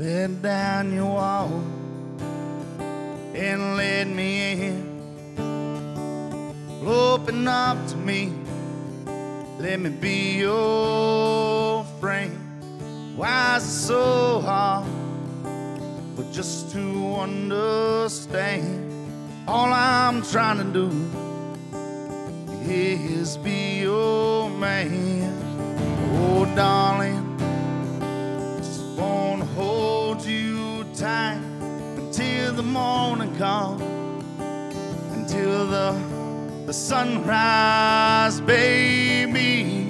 let down your wall and let me in. Open up to me, let me be your friend. Why is it so hard but just to understand? All I'm trying to do is be your man. Oh darling, just wanna hold you tight until the morning comes, until the sunrise, baby.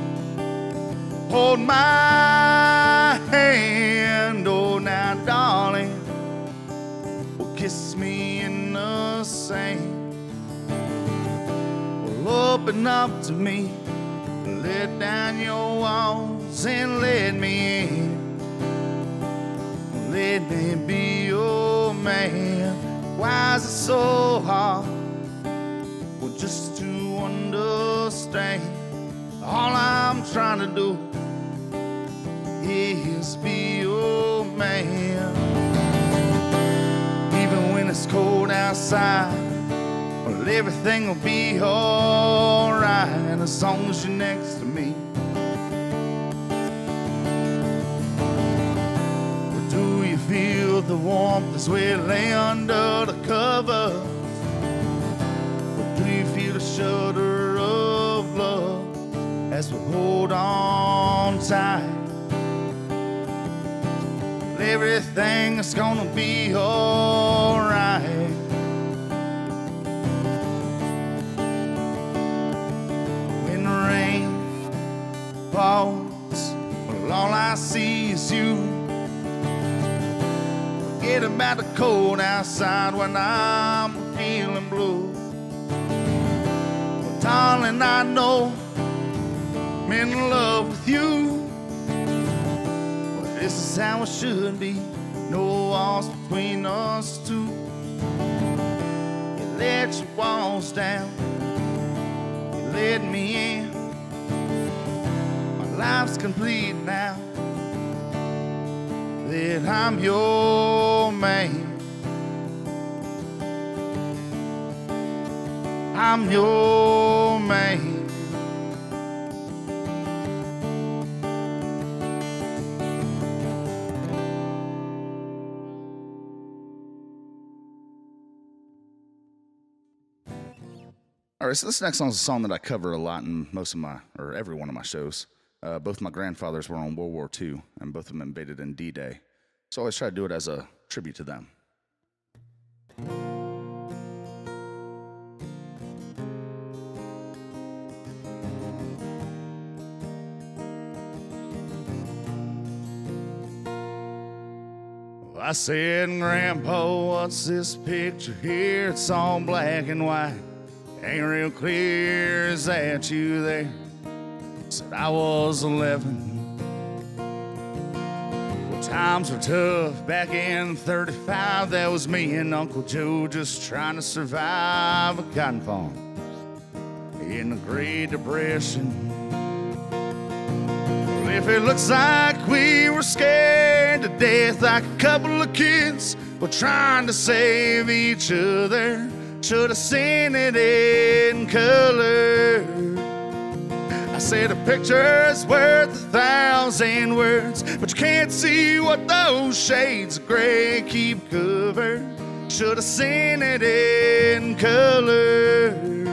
Hold my hand, oh now darling, well, kiss me in the sand. Well, open up to me, let down your walls and let me in. Let me be your man. Why is it so hard? Well, just to understand. All I'm trying to do is be your man. Even when it's cold outside, well, everything will be alright as long as you're next to me. Well, do you feel the warmth as we lay under the covers? Well, do you feel the shudder of love as we hold on tight? Everything is gonna be alright. When the rain falls, well, all I see is you. Forget about the cold outside when I'm feeling blue. Well, darling, I know I'm in love with you. This is how it should be. No walls between us two. You let your walls down, you let me in. My life's complete now that I'm your man. I'm your man. All right, so this next song is a song that I cover a lot in most of my, or every one of my shows. Both my grandfathers were on World War II, and both of them invaded in D-Day. So I always try to do it as a tribute to them. I said, Grandpa, what's this picture here? It's all black and white. Ain't real clear, is that you there? Said I was 11. Well, times were tough back in 35. That was me and Uncle Joe just trying to survive a cotton farm in the Great Depression. Well, if it looks like we were scared to death like a couple of kids, we're trying to save each other. Should have seen it in color. I said a picture's worth 1,000 words, but you can't see what those shades of gray keep covered. Should have seen it in color.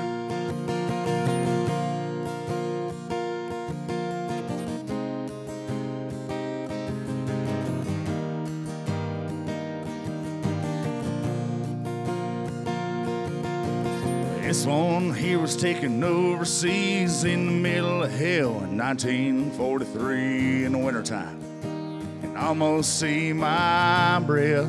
This one here was taken overseas in the middle of hell in 1943 in the wintertime. And almost see my breath.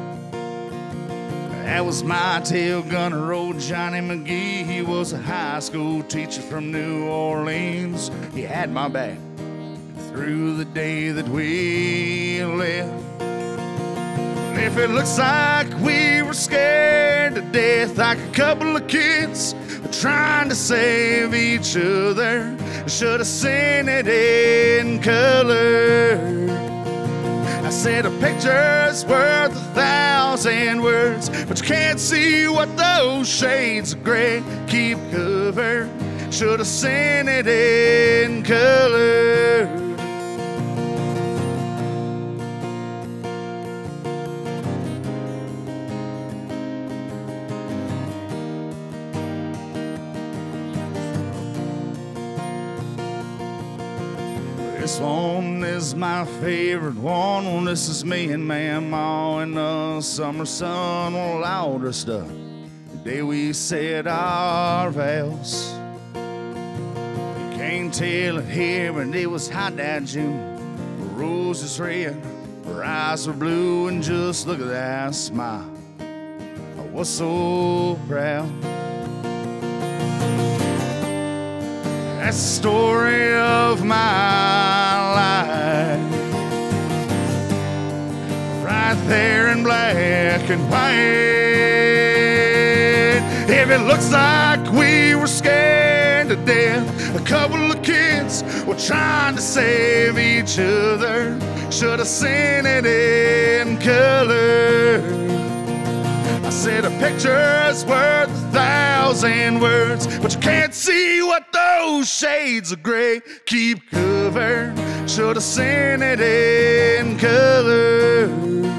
That was my tail gunner, old Johnny McGee. He was a high school teacher from New Orleans. He had my back through the day that we left. If it looks like we were scared to death like a couple of kids trying to save each other, should have seen it in color. I said a picture's worth 1,000 words, but you can't see what those shades of gray keep covered. Should have seen it in color. This one is my favorite one. Well, this is me and Mama in the summer sun, well, all dressed up the day we said our vows. You can't tell it here, but it was hot that June. Her roses red, her eyes were blue, and just look at that smile. I was so proud. That's the story of my life, right there in black and white. If it looks like we were scared to death, a couple of kids were trying to save each other. Should have seen it in color. I said a picture's worth 1,000 words, but you can't see what those shades of gray keep covered. Should have seen it in color.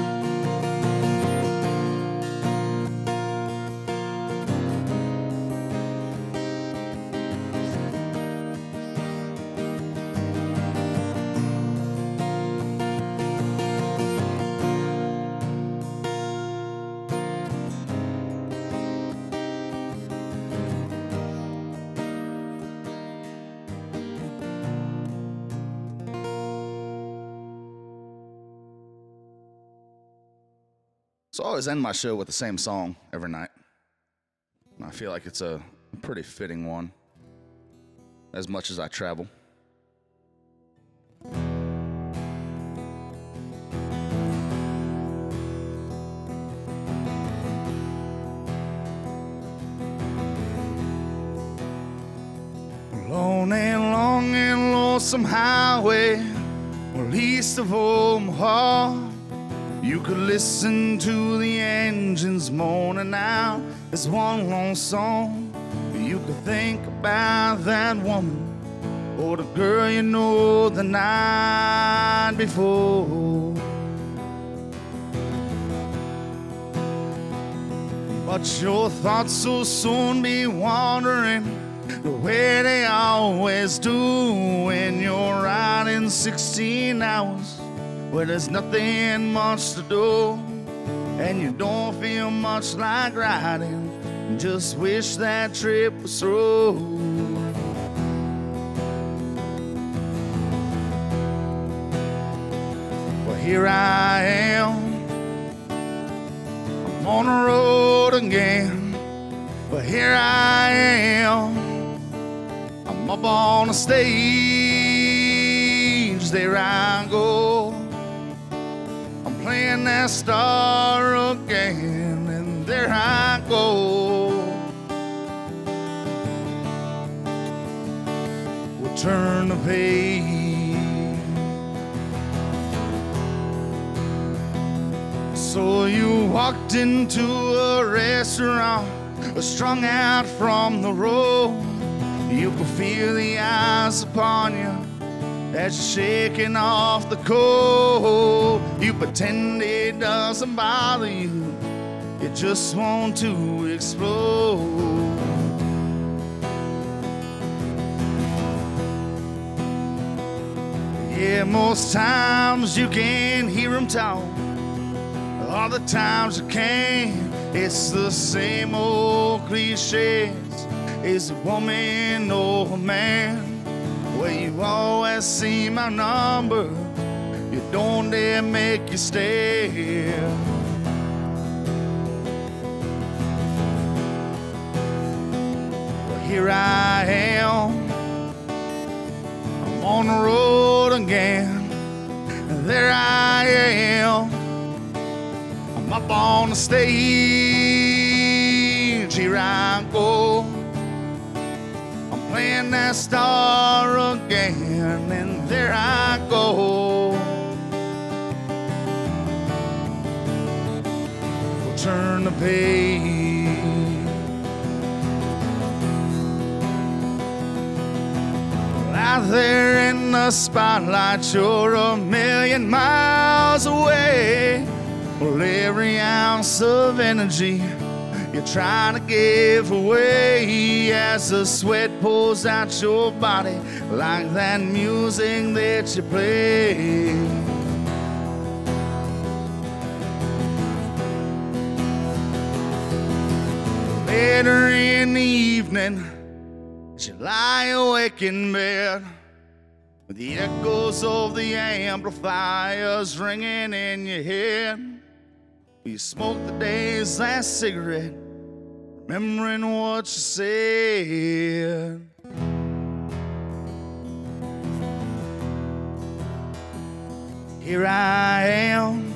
So I always end my show with the same song every night. And I feel like it's a pretty fitting one, as much as I travel. Lone and long and lonesome highway, well, east of Omaha. You could listen to the engines moaning out as one long song. You could think about that woman or the girl you know the night before. But your thoughts will soon be wandering the way they always do when you're riding 16 hours where there's nothing much to do, and you don't feel much like riding, and just wish that trip was through. Well, here I am, I'm on the road again. But here I am, I'm up on the stage, there I go. Playing that star again, and there I go. We'll turn the page. So you walked into a restaurant, strung out from the road. You could feel the eyes upon you as you're shaking off the cold. You pretend it doesn't bother you, you just want to explode. Yeah, most times you can hear them talk, other times you can't. It's the same old cliches. Is a woman or a man? Well, you always see my number, you don't dare make you stay. Well, here I am, I'm on the road again. There I am, I'm up on the stage. Here I go, playing that star again, and there I go. pay. Out there in the spotlight, you're a million miles away. Well, every ounce of energy you're trying to give away as the sweat pours out your body like that music that you play. Later in the evening, as you lie awake in bed, with the echoes of the amplifiers ringing in your head, you smoke the day's last cigarette, remembering what you said. Here I am,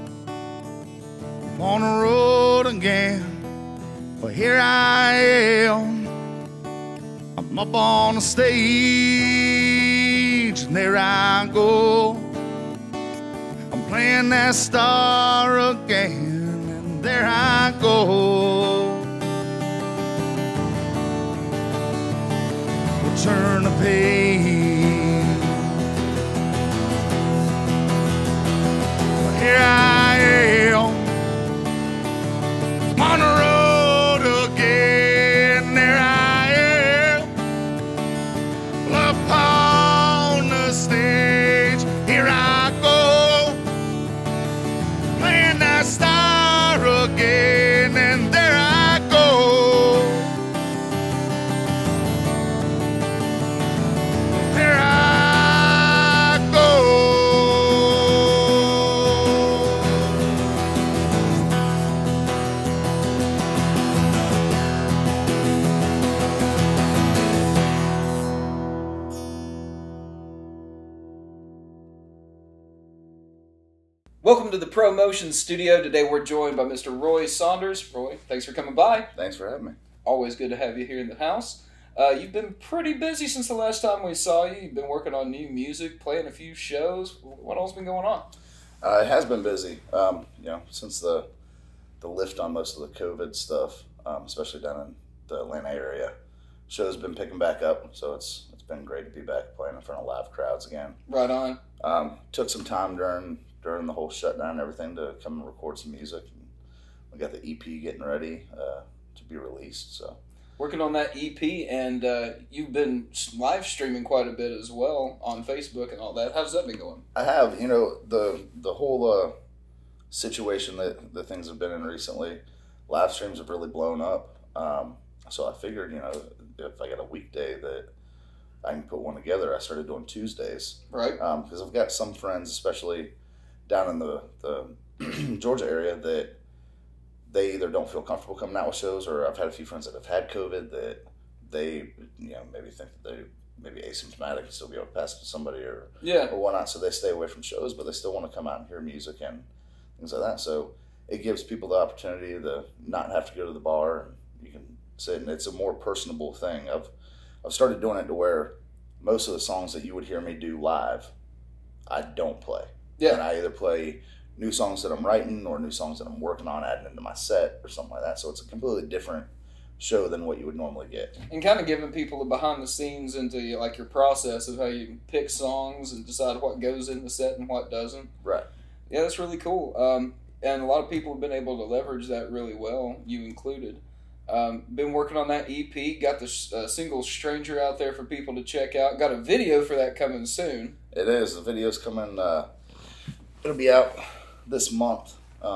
I'm on the road again. Well, here I am, I'm up on the stage, and there I go. I'm playing that star again, and there I go. We'll turn the page. Well, here I am, I'm on the road again, there I am, up on the stage, here I go, playing that star again, and there I go, there I go. Welcome to the ProMotion Studio. Today we're joined by Mr. Roy Saunders. Roy, thanks for coming by. Thanks for having me. Always good to have you here in the house. You've been pretty busy since the last time we saw you. You've been working on new music, playing a few shows. What all's been going on? It has been busy. Since the lift on most of the COVID stuff, especially down in the Atlanta area, shows been picking back up. So it's been great to be back playing in front of live crowds again. Right on. Took some time during the whole shutdown and everything to come and record some music. We got the EP getting ready to be released. So Working on that EP, and you've been live streaming quite a bit as well on Facebook and all that. How's that been going? I have, the whole situation that things have been in recently, live streams have really blown up. So I figured, if I got a weekday that I can put one together, I started doing Tuesdays. Right. Because I've got some friends, especially down in the Georgia area, that they either don't feel comfortable coming out with shows, or I've had a few friends that have had COVID that they, maybe think that they maybe asymptomatic and still be able to pass it to somebody or whatnot. So they stay away from shows, but they still want to come out and hear music and things like that. So it gives people the opportunity to not have to go to the bar, and you can sit, and it's a more personable thing. I've started doing it to where most of the songs that you would hear me do live, I don't play. Yeah. And I either play new songs that I'm writing or new songs that I'm working on adding into my set or something like that. So it's a completely different show than what you would normally get. And kind of giving people the behind the scenes into like your process of how you pick songs and decide what goes in the set and what doesn't. Right. Yeah, that's really cool. And a lot of people have been able to leverage that really well, you included. Been working on that EP, got the single Stranger out there for people to check out. Got a video for that coming soon. It is. The video's coming, it'll be out this month.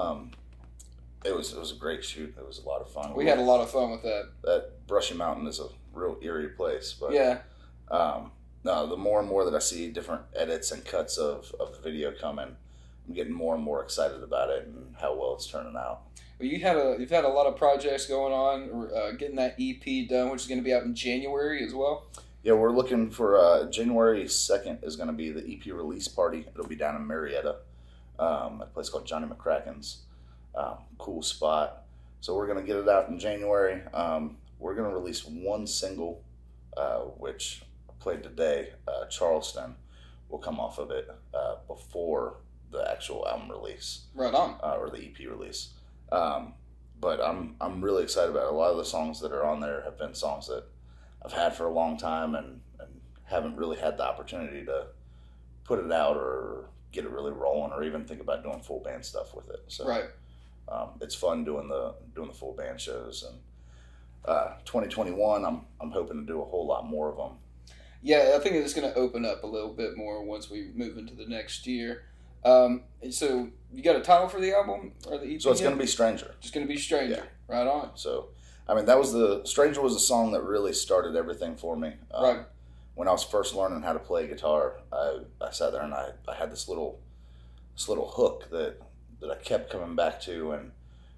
It was a great shoot. It was a lot of fun. We had a lot of fun with that. That Brushy Mountain is a real eerie place. But yeah. No, the more and more that I see different edits and cuts of the video coming, I'm getting more and more excited about it and how well it's turning out. Well, you've had a lot of projects going on, getting that EP done, which is going to be out in January as well. Yeah, we're looking for January 2nd is going to be the EP release party. It'll be down in Marietta, at a place called Johnny McCracken's. Cool spot. So we're going to get it out in January. We're going to release one single, which I played today. Charleston will come off of it before the actual album release. Right on. Or the EP release. but I'm really excited about it. A lot of the songs that are on there have been songs that I've had for a long time and haven't really had the opportunity to put it out or get it really rolling or even think about doing full band stuff with it. So Right. it's fun doing the full band shows, and 2021 I'm hoping to do a whole lot more of them. Yeah, I think it's going to open up a little bit more once we move into the next year. So you got a title for the album or the EP? So it's going to be Stranger. Just going to be Stranger. Yeah. Right on. So, I mean, that was Stranger was the song that really started everything for me. Right. When I was first learning how to play guitar, I sat there and I had this little hook that I kept coming back to, and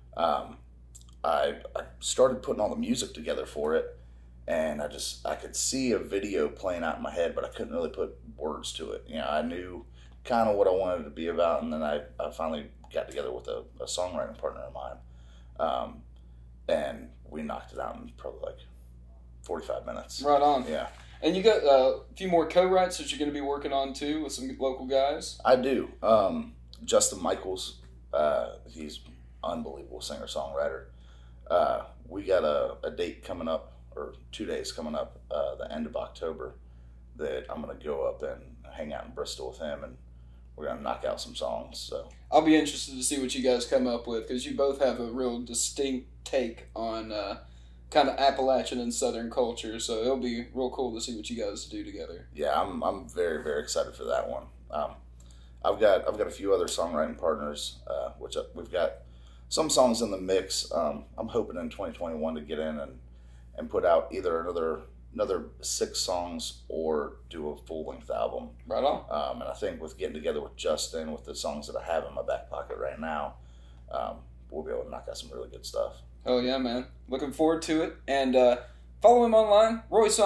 I started putting all the music together for it, and I could see a video playing out in my head, but I couldn't really put words to it. You know, I knew kind of what I wanted it to be about, and then I finally got together with a songwriting partner of mine, and we knocked it out in probably like 45 minutes. Right on. Yeah. And you got a few more co-writes that you're going to be working on too with some local guys? I do. Justin Michaels, he's unbelievable singer-songwriter. We got a date coming up, or 2 days coming up, the end of October, that I'm going to go up and hang out in Bristol with him, and we're going to knock out some songs. So I'll be interested to see what you guys come up with, because you both have a real distinct take on kind of Appalachian and Southern culture, so it'll be real cool to see what you guys do together. Yeah, I'm very, very excited for that one. I've got a few other songwriting partners, which we've got some songs in the mix. I'm hoping in 2021 to get in and put out either another 6 songs or do a full-length album. Right on. And I think with getting together with Justin, with the songs that I have in my back pocket right now, we'll be able to knock out some really good stuff. Oh yeah, man! Looking forward to it. And follow him online,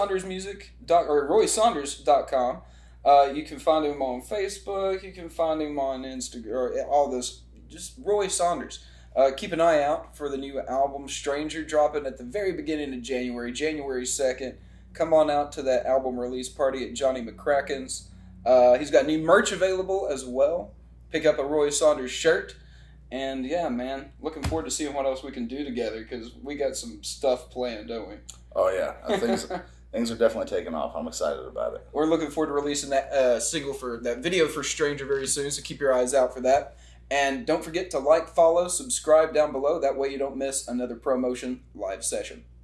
RoySaunders.com. You can find him on Facebook. You can find him on Instagram. All this, just Roy Saunders. Keep an eye out for the new album Stranger, dropping at the very beginning of January 2nd. Come on out to that album release party at Johnny McCracken's. He's got new merch available as well. Pick up a Roy Saunders shirt. And yeah, man, looking forward to seeing what else we can do together, because we got some stuff planned, don't we? Oh yeah, things are definitely taking off. I'm excited about it. We're looking forward to releasing that that video for Stranger very soon, so keep your eyes out for that. And don't forget to like, follow, subscribe down below. That way you don't miss another ProMotion live session.